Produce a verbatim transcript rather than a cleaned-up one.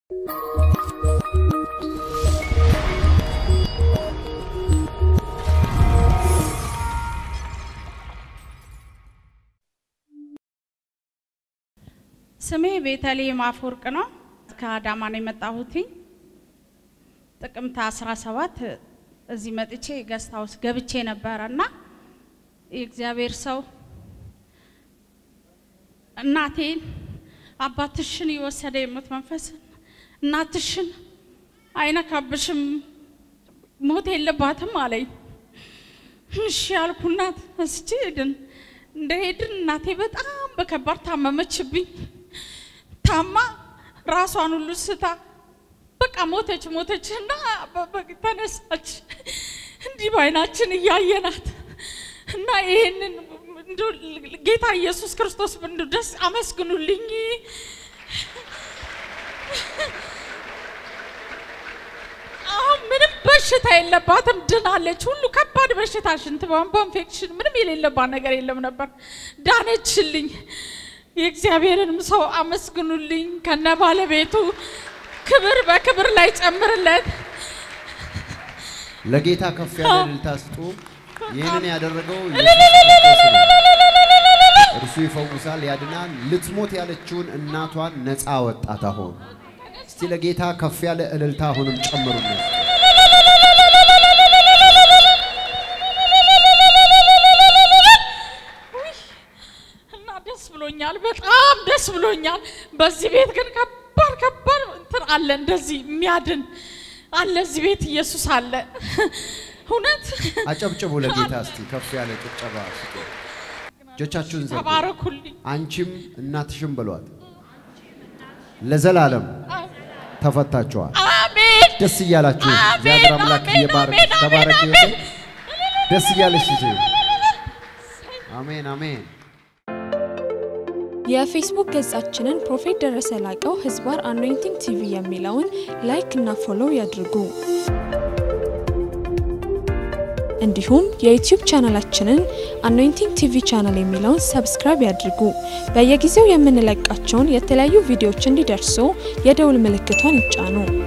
ስሜ ቤተልሔም አፈወርቅ ነው ከአዳማ ነው የመጣሁት ጥቅምት አስራ ሰባት እዚህ መጥቼ ገስት ሃውስ ገብቼ ነበርና የእግዚአብሔር ሰው እናቴን አባትሽን ይወሰደ የሞት መንፈስ እናትሽን አይነካብሽም ሞት የለባትም አለኝ እሺ አልኩና እስጂድን እንደሄድን እናቴ በጣም በከባድ ታመመችብኝ ታማ ራሷን ሁሉ ስታ በቃ ሞተች ሞተችና በተነሳች እንዲህ ባይናችን ያያየናት እና ይሄንን ጌታ ኢየሱስ ክርስቶስ እንደደስ አመስግኑልኝ አሁን ምንም በሽታ የለባትም ድናለች ሁሉ ከባድ በሽታ ሽንት ቧንቧ ኢንፌክሽን ምንም የሌለባት ነገር የለም ነበር ዳነችልኝ የእግዚአብሔርንም ሰው አመስግኑልኝ ከነ ባለቤቱ ክብር በክብር ላይ ጨምርለት ለጌታ ከፍ ያለ ልታስጡ ይሄንን ያደረገው እርሱ ይፈውሳል ያድናል ልትሞት ያለችውን እናቷን ነፃ ወጣት አሁን እስቲ ለጌታ ከፍ ያለ እልልታ አሁንም ጨምሩልኝ እና ደስ ብሎኛል በጣም ደስ ብሎኛል በዚህ ቤት ግን ከባድ ከባድ እንትን አለ እንደዚህ የሚያድን አለ እዚህ ቤት ኢየሱስ አለ ሁነት አጨብጭቡ ለጌታ እስቲ ከፍ ያለ ጭብጨባ እስቲ ጆቻችሁን ዘርጉ ተባረኩልኝ አንቺም እናትሽም በሏት ለዘላለም ተፈታችኋል አሜን ደስ ይያላችሁ እግዚአብሔር አምላክ ይባርክ ተባረክ ደስ ይያለሽ እጂ አሜን አሜን የፌስቡክ ገጻችንን ፕሮፌት ደረሰ ላቀው ህዝባር አኖይንቲንግ ቲቪ የሚለውን ላይክ እና ፎሎው ያድርጉ እንዲሁም የዩቲዩብ ቻናላችንን አኖይንቲንግ ቲቪ ቻናል የሚለውን ሰብስክራይብ ያድርጉ በየጊዜው የምንለቃቸውን የተለያዩ ቪዲዮዎች እንዲደርሱ የደውል ምልክቷን ይጫኑ